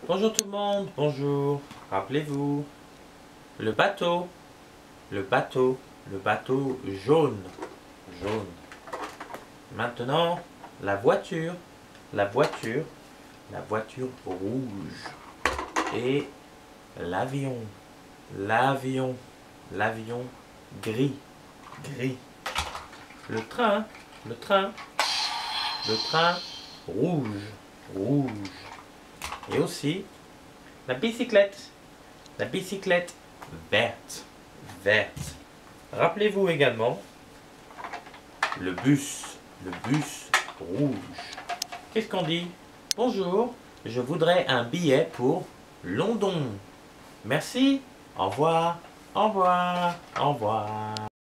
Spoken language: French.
Bonjour tout le monde, bonjour. Rappelez-vous, le bateau, le bateau, le bateau jaune, jaune. Maintenant, la voiture, la voiture, la voiture rouge. Et l'avion, l'avion, l'avion gris, gris. Le train, le train, le train rouge, rouge. Et aussi la bicyclette verte, verte. Rappelez-vous également le bus rouge. Qu'est-ce qu'on dit? Bonjour, je voudrais un billet pour London. Merci, au revoir, au revoir, au revoir.